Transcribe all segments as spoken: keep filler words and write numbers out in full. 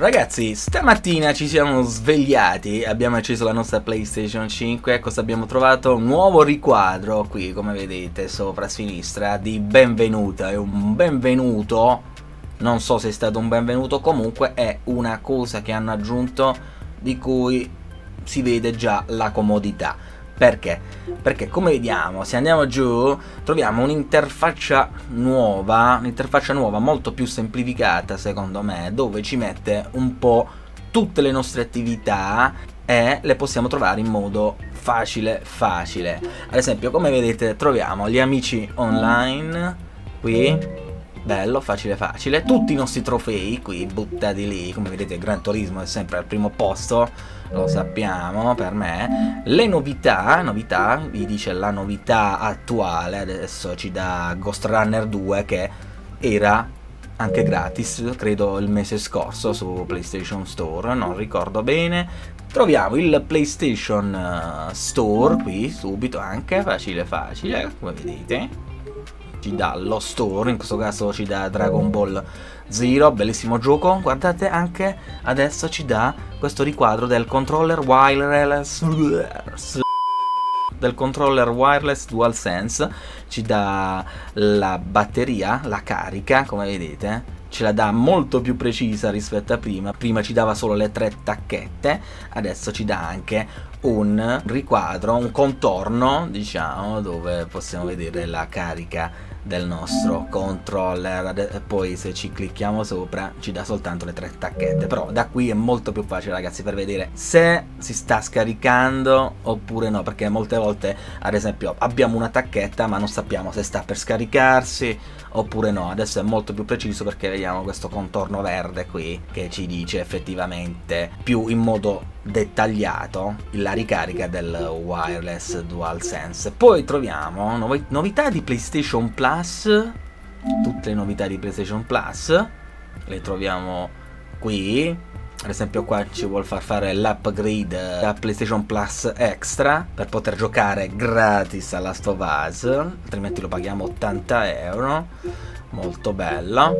Ragazzi, stamattina ci siamo svegliati, abbiamo acceso la nostra PlayStation cinque e cosa abbiamo trovato? Un nuovo riquadro qui, come vedete, sopra a sinistra, di benvenuta. È un benvenuto, non so se è stato un benvenuto, comunque è una cosa che hanno aggiunto di cui si vede già la comodità. Perché? Perché come vediamo, se andiamo giù, troviamo un'interfaccia nuova, un'interfaccia nuova molto più semplificata secondo me, dove ci mette un po' tutte le nostre attività e le possiamo trovare in modo facile facile. Ad esempio, come vedete, troviamo gli amici online qui, bello, facile facile, tutti i nostri trofei qui buttati lì, come vedete Gran Turismo è sempre al primo posto, lo sappiamo per me. Le novità, novità, vi dice la novità attuale, adesso ci dà Ghost Runner due che era anche gratis, credo il mese scorso su PlayStation Store, non ricordo bene. Troviamo il PlayStation Store qui subito anche, facile facile, come vedete. Ci dà lo store, in questo caso ci dà Dragon Ball Zero, bellissimo gioco. Guardate, anche adesso ci dà questo riquadro del controller wireless del controller wireless DualSense, ci dà la batteria, la carica, come vedete ce la dà molto più precisa rispetto a prima. Prima ci dava solo le tre tacchette, adesso ci dà anche un riquadro, un contorno, diciamo, dove possiamo vedere la carica del nostro controller. Poi se ci clicchiamo sopra ci dà soltanto le tre tacchette, però da qui è molto più facile, ragazzi, per vedere se si sta scaricando oppure no, perché molte volte, ad esempio, abbiamo una tacchetta ma non sappiamo se sta per scaricarsi oppure no. Adesso è molto più preciso perché vediamo questo contorno verde qui che ci dice effettivamente più in modo dettagliato la ricarica del wireless DualSense. Poi troviamo novi novità di PlayStation Plus, tutte le novità di PlayStation Plus le troviamo qui. Ad esempio qua ci vuol far fare l'upgrade da PlayStation Plus Extra per poter giocare gratis a Last of Us, altrimenti lo paghiamo ottanta euro, molto bella.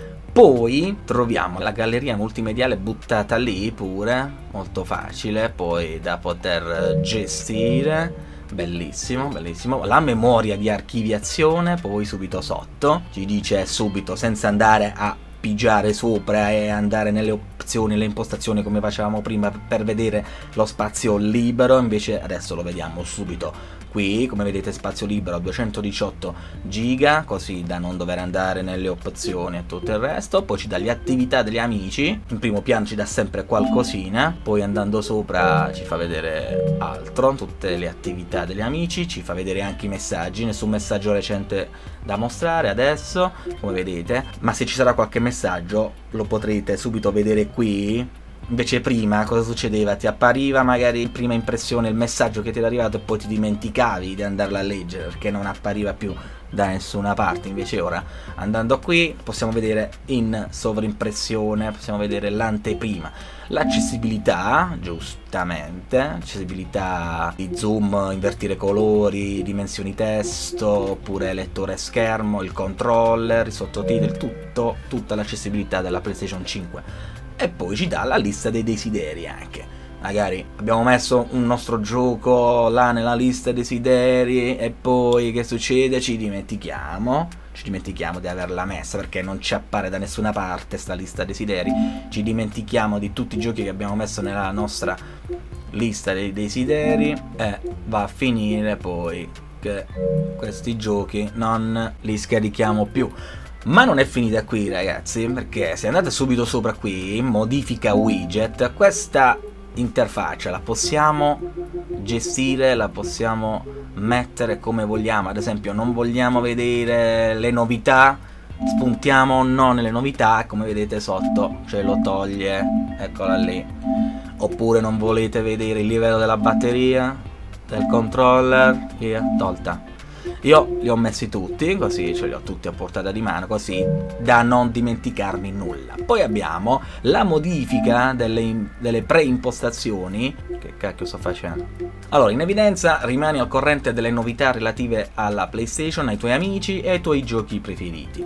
Poi troviamo la galleria multimediale buttata lì pure, molto facile poi da poter gestire, bellissimo, bellissimo. La memoria di archiviazione poi subito sotto, ci dice subito senza andare a pigiare sopra e andare nelle opzioni, le impostazioni come facevamo prima per vedere lo spazio libero, invece adesso lo vediamo subito qui, come vedete spazio libero duecentodiciotto giga, così da non dover andare nelle opzioni e tutto il resto. Poi ci dà le attività degli amici, in primo piano ci dà sempre qualcosina, poi andando sopra ci fa vedere altro, tutte le attività degli amici, ci fa vedere anche i messaggi, nessun messaggio recente da mostrare adesso, come vedete, ma se ci sarà qualche messaggio lo potrete subito vedere qui. Invece prima cosa succedeva? Ti appariva magari in prima impressione il messaggio che ti era arrivato e poi ti dimenticavi di andarla a leggere perché non appariva più da nessuna parte. Invece ora, andando qui, possiamo vedere in sovrimpressione, possiamo vedere l'anteprima. L'accessibilità, giustamente, accessibilità di zoom, invertire colori, dimensioni testo, oppure lettore schermo, il controller, i sottotitoli, tutto, tutta l'accessibilità della PlayStation cinque. E poi ci dà la lista dei desideri anche. Magari abbiamo messo un nostro gioco là nella lista desideri e poi che succede? Ci dimentichiamo, ci dimentichiamo di averla messa perché non ci appare da nessuna parte sta lista desideri. Ci dimentichiamo di tutti i giochi che abbiamo messo nella nostra lista dei desideri e va a finire poi che questi giochi non li scarichiamo più. Ma non è finita qui, ragazzi, perché se andate subito sopra qui, modifica widget, questa interfaccia la possiamo gestire, la possiamo mettere come vogliamo. Ad esempio non vogliamo vedere le novità, spuntiamo no nelle novità, come vedete sotto ce lo toglie, eccola lì. Oppure non volete vedere il livello della batteria, del controller, via, tolta. Io li ho messi tutti, così ce li ho tutti a portata di mano, così da non dimenticarmi nulla. Poi abbiamo la modifica delle, delle preimpostazioni. Che cacchio sto facendo? Allora, in evidenza rimani al corrente delle novità relative alla PlayStation, ai tuoi amici e ai tuoi giochi preferiti.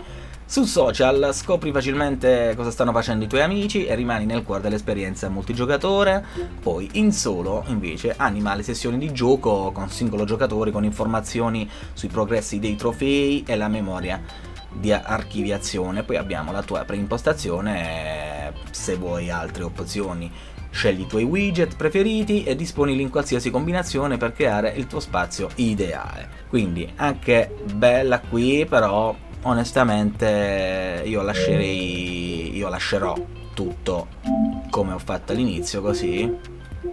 Su social scopri facilmente cosa stanno facendo i tuoi amici e rimani nel cuore dell'esperienza multigiocatore. Poi in solo invece anima le sessioni di gioco con singolo giocatore, con informazioni sui progressi dei trofei e la memoria di archiviazione. Poi abbiamo la tua preimpostazione, se vuoi altre opzioni scegli i tuoi widget preferiti e disponili in qualsiasi combinazione per creare il tuo spazio ideale. Quindi anche bella qui, però onestamente io lascerei io lascerò tutto come ho fatto all'inizio, così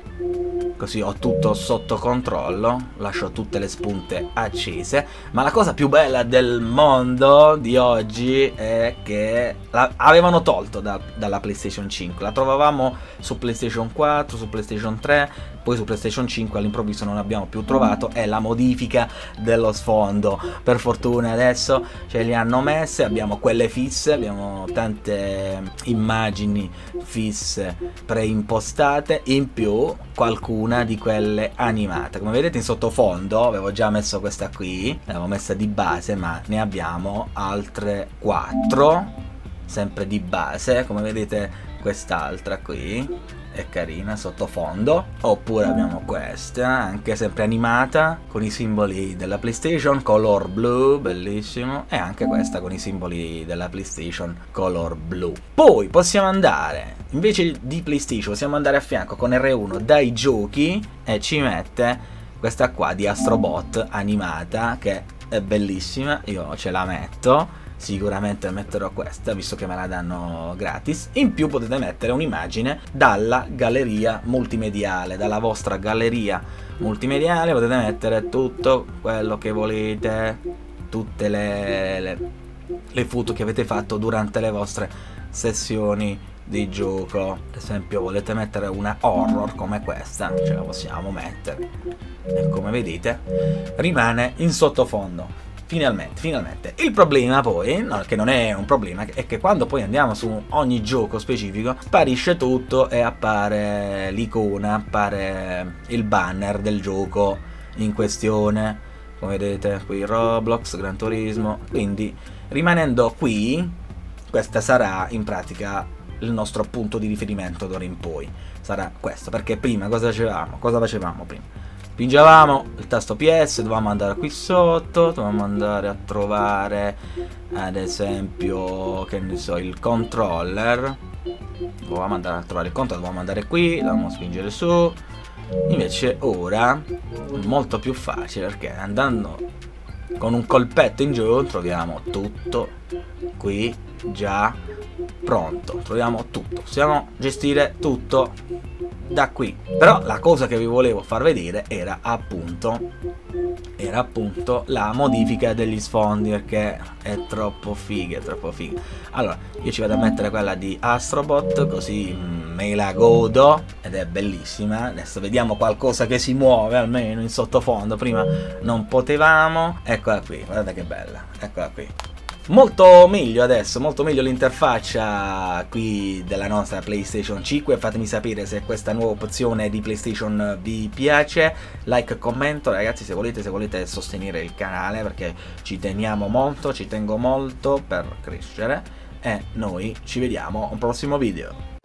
così ho tutto sotto controllo, lascio tutte le spunte accese. Ma la cosa più bella del mondo di oggi è che la avevano tolto da, dalla PlayStation cinque, la trovavamo su PlayStation quattro, su PlayStation tre, poi su PlayStation cinque all'improvviso non l'abbiamo più trovato, è la modifica dello sfondo. Per fortuna adesso ce li hanno messe, abbiamo quelle fisse, abbiamo tante immagini fisse preimpostate, in più qualcuna di quelle animate. Come vedete in sottofondo avevo già messo questa qui, l'avevo messa di base, ma ne abbiamo altre quattro sempre di base. Come vedete quest'altra qui è carina sottofondo, oppure abbiamo questa anche sempre animata con i simboli della PlayStation color blu, bellissimo, e anche questa con i simboli della PlayStation color blu. Poi possiamo andare, invece di PlayStation possiamo andare a fianco con R uno dai giochi e ci mette questa qua di Astrobot animata che è bellissima, io ce la metto. Sicuramente metterò questa, visto che me la danno gratis. In più potete mettere un'immagine dalla galleria multimediale, dalla vostra galleria multimediale potete mettere tutto quello che volete, tutte le, le, le foto che avete fatto durante le vostre sessioni di gioco. Ad esempio volete mettere una horror come questa, ce la possiamo mettere e come vedete rimane in sottofondo. Finalmente, finalmente. Il problema poi, no, che non è un problema, è che quando poi andiamo su ogni gioco specifico sparisce tutto e appare l'icona, appare il banner del gioco in questione. Come vedete qui Roblox, Gran Turismo. Quindi rimanendo qui, questa sarà in pratica il nostro punto di riferimento d'ora in poi. Sarà questo, perché prima cosa facevamo? Cosa facevamo prima? Spingevamo il tasto P S, dovevamo andare qui sotto, dovevamo andare a trovare ad esempio, che ne so, il controller. Dovevamo andare a trovare il controller, dovevamo andare qui, dovevamo spingere su. Invece ora è molto più facile, perché andando con un colpetto in giù troviamo tutto qui già pronto, troviamo tutto, possiamo gestire tutto da qui. Però la cosa che vi volevo far vedere era appunto era appunto la modifica degli sfondi, perché è troppo figa, è troppo figa. Allora io ci vado a mettere quella di Astrobot, così me la godo ed è bellissima. Adesso vediamo qualcosa che si muove almeno in sottofondo, prima non potevamo. Eccola qui, guardate che bella, eccola qui. Molto meglio adesso, molto meglio l'interfaccia qui della nostra PlayStation cinque. Fatemi sapere se questa nuova opzione di PlayStation vi piace. Like, commento ragazzi se volete, se volete sostenere il canale, perché ci teniamo molto, ci tengo molto per crescere. E noi ci vediamo a un prossimo video.